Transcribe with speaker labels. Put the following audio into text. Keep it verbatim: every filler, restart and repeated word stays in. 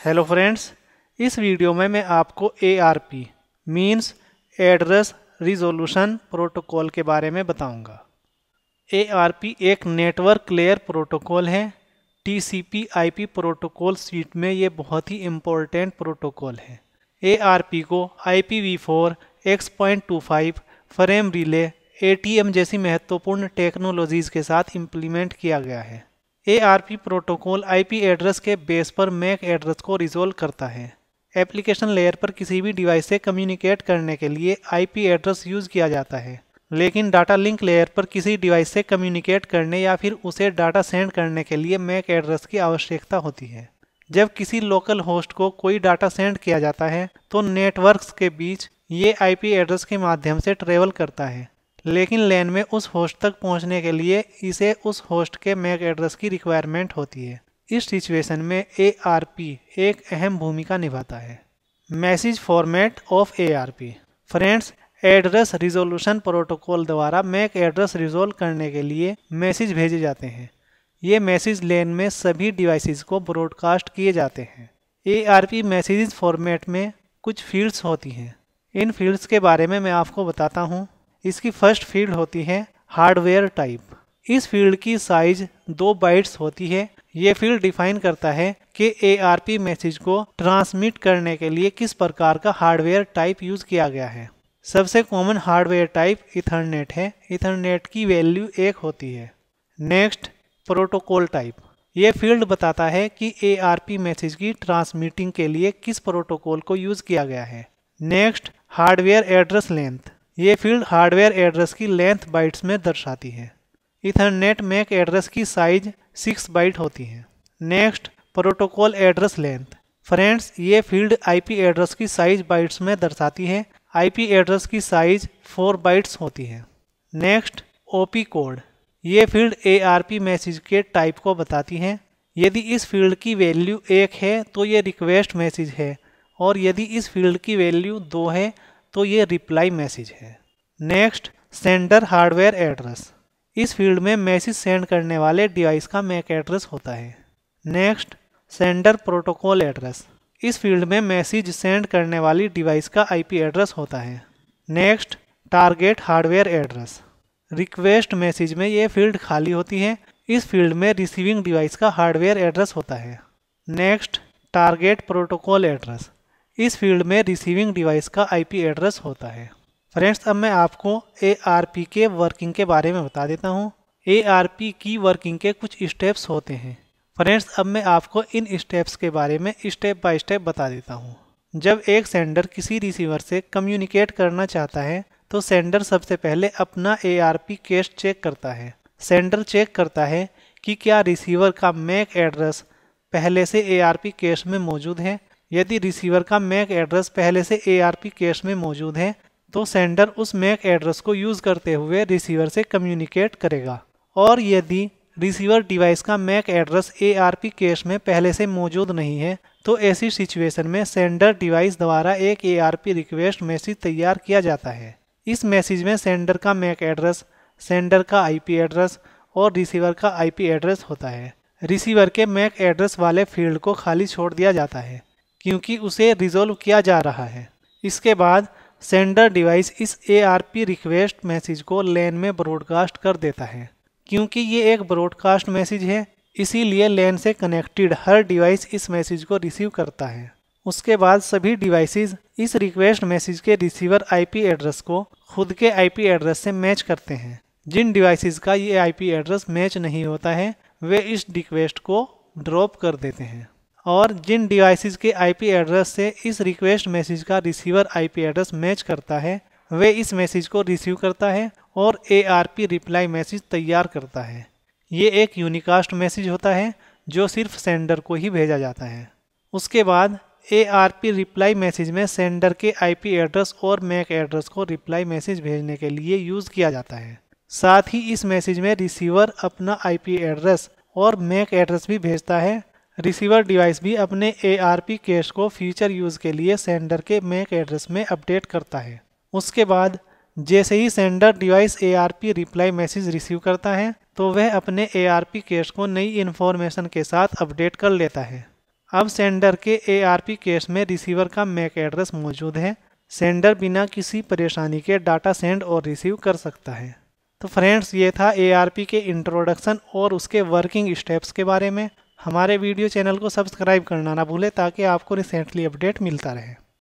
Speaker 1: Hello friends, इस video में मैं आपको A R P means address resolution protocol के बारे में बताऊंगा। ए आर पी एक नेटवर्क लेयर प्रोटोकॉल है। T C P I P protocol suite में ये बहुत ही इम्पोर्टेंट प्रोटोकॉल है। ए आर पी को I P V four, X point two five, frame relay, A T M जैसी महत्वपूर्ण technologies के साथ इम्प्लीमेंट किया गया है। A R P protocol I P address के बेस पर मैक एड्रेस को रिजोल्व करता है। एप्लीकेशन लेयर पर किसी भी डिवाइस से कम्युनिकेट करने के लिए आई पी एड्रेस यूज़ किया जाता है, लेकिन डाटा लिंक लेयर पर किसी डिवाइस से कम्युनिकेट करने या फिर उसे डाटा सेंड करने के लिए मैक एड्रेस की आवश्यकता होती है। जब किसी लोकल होस्ट को कोई डाटा सेंड किया जाता है तो नेटवर्क्स के बीच ये आई पी एड्रेस के माध्यम से ट्रेवल करता है, लेकिन लैन में उस होस्ट तक पहुंचने के लिए इसे उस होस्ट के मैक एड्रेस की रिक्वायरमेंट होती है। इस सिचुएशन में ए आर पी एक अहम भूमिका निभाता है। Message format of A R P. Friends, address resolution protocol द्वारा मैक एड्रेस रिजोल्व करने के लिए मैसेज भेजे जाते हैं। ये मैसेज लैन में सभी डिवाइसेस को ब्रॉडकास्ट किए जाते हैं। A R P message format में कुछ फील्ड्स होती हैं। इन फील्ड्स के बारे में मैं आपको बताता हूँ। इसकी फर्स्ट फील्ड होती है हार्डवेयर टाइप। इस फील्ड की साइज दो बाइट्स होती है। ये फील्ड डिफाइन करता है कि ए आर पी मैसेज को ट्रांसमिट करने के लिए किस प्रकार का हार्डवेयर टाइप यूज़ किया गया है। सबसे कॉमन हार्डवेयर टाइप इथरनेट है। इथरनेट की वैल्यू एक होती है। Next, protocol type. ये फील्ड बताता है कि ए आर पी मैसेज की ट्रांसमिटिंग के लिए किस प्रोटोकॉल को यूज़ किया गया है। Next, hardware address length. ये फील्ड हार्डवेयर एड्रेस की लेंथ बाइट्स में दर्शाती है। इथरनेट मैक एड्रेस की साइज सिक्स बाइट होती है। Next, protocol address length. Friends, ये फील्ड आईपी एड्रेस की साइज बाइट्स में दर्शाती है। आईपी एड्रेस की साइज फोर बाइट्स होती है। Next, opcode. ये field A R P message के टाइप को बताती है। यदि इस फील्ड की वैल्यू एक है तो ये रिक्वेस्ट मैसेज है, और यदि इस फील्ड की वैल्यू दो है तो ये रिप्लाई मैसेज है। Next, sender hardware address. इस फील्ड में मैसेज सेंड करने वाले डिवाइस का मैक एड्रेस होता है। Next, sender protocol address. इस फील्ड में मैसेज सेंड करने वाली डिवाइस का आईपी एड्रेस होता है। Next, target hardware address. Request message में ये फील्ड खाली होती है। इस फील्ड में रिसीविंग डिवाइस का हार्डवेयर एड्रेस होता है। Next, target protocol address. इस फील्ड में रिसीविंग डिवाइस का आईपी एड्रेस होता है। फ्रेंड्स, अब मैं आपको ए आर पी के वर्किंग के बारे में बता देता हूँ। ए आर पी की वर्किंग के कुछ स्टेप्स होते हैं। फ्रेंड्स, अब मैं आपको इन स्टेप्स के बारे में स्टेप बाय स्टेप बता देता हूँ। जब एक सेंडर किसी रिसीवर से कम्युनिकेट करना चाहता है तो सेंडर सबसे पहले अपना A R P cache check करता है। सेंडर चेक करता है कि क्या रिसीवर का मैक एड्रेस पहले से ए आर पी कैश में मौजूद है। यदि रिसीवर का मैक एड्रेस पहले से ए आर पी कैश में मौजूद है तो सेंडर उस मैक एड्रेस को यूज़ करते हुए रिसीवर से कम्युनिकेट करेगा। और यदि रिसीवर डिवाइस का MAC address A R P cache में पहले से मौजूद नहीं है तो ऐसी सिचुएशन में सेंडर डिवाइस द्वारा एक A R P request message तैयार किया जाता है। इस मैसेज में सेंडर का मैक एड्रेस, सेंडर का आई पी एड्रेस और रिसीवर का आई पी एड्रेस होता है। रिसीवर के मैक एड्रेस वाले फील्ड को खाली छोड़ दिया जाता है क्योंकि उसे रिजोल्व किया जा रहा है। इसके बाद सेंडर डिवाइस इस A R P request message को लैन में ब्रॉडकास्ट कर देता है। क्योंकि ये एक ब्रॉडकास्ट मैसेज है, इसीलिए लैन से कनेक्टेड हर डिवाइस इस मैसेज को रिसीव करता है। उसके बाद सभी डिवाइसेस इस रिक्वेस्ट मैसेज के रिसीवर आईपी एड्रेस को खुद के आईपी एड्रेस से मैच करते हैं। जिन डिवाइसेस का ये आईपी एड्रेस मैच नहीं होता है वे इस रिक्वेस्ट को ड्रॉप कर देते हैं, और जिन डिवाइसेस के आईपी एड्रेस से इस रिक्वेस्ट मैसेज का रिसीवर आईपी एड्रेस मैच करता है वे इस मैसेज को रिसीव करता है और A R P reply message तैयार करता है। ये एक यूनिकास्ट मैसेज होता है जो सिर्फ सेंडर को ही भेजा जाता है। उसके बाद A R P reply message में सेंडर के आईपी एड्रेस और मैक एड्रेस को रिप्लाई मैसेज भेजने के लिए यूज़ किया जाता है। साथ ही इस मैसेज में रिसीवर अपना आईपी एड्रेस और मैक एड्रेस भी भेजता है। रिसीवर डिवाइस भी अपने ए आर पी कैश को फ्यूचर यूज़ के लिए सेंडर के मैक एड्रेस में अपडेट करता है। उसके बाद जैसे ही sender device A R P reply message receive करता है तो वह अपने ए आर पी कैश को नई इन्फॉर्मेशन के साथ अपडेट कर लेता है। अब सेंडर के ए आर पी केस में रिसीवर का मैक एड्रेस मौजूद है। सेंडर बिना किसी परेशानी के डाटा सेंड और रिसीव कर सकता है। तो फ्रेंड्स, ये था ए आर पी के इंट्रोडक्शन और उसके वर्किंग स्टेप्स के बारे में। हमारे वीडियो चैनल को सब्सक्राइब करना ना भूलें ताकि आपको रिसेंटली अपडेट मिलता रहे।